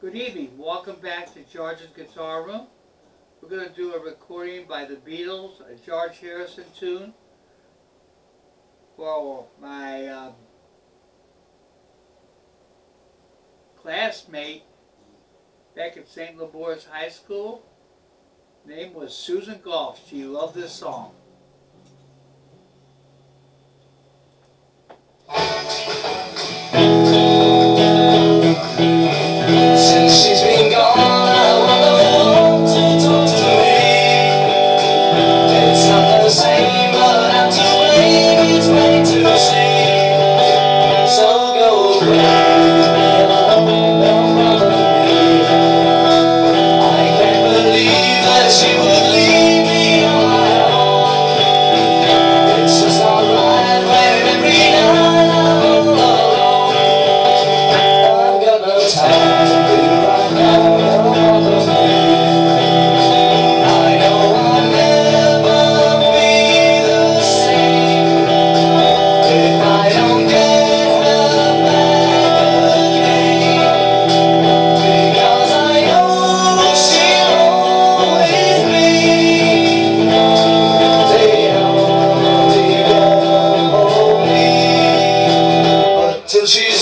Good evening. Welcome back to George's Guitar Room. We're going to do a recording by the Beatles, a George Harrison tune for my classmate back at St. Labour's High School. Name was Susan Goff. She loved this song. Since she's been gone, I want no one to talk to me. It's not the same, but I'm too late, it's plain to see. So go away, don't bother me. I can't believe that she would leave me on my own. It's just not right when every night I'm all alone. I've got no time to be right now, don't bother me. I know I'll never be the same if I don't get her back again, because I know she'll always be the only girl for me. But till she's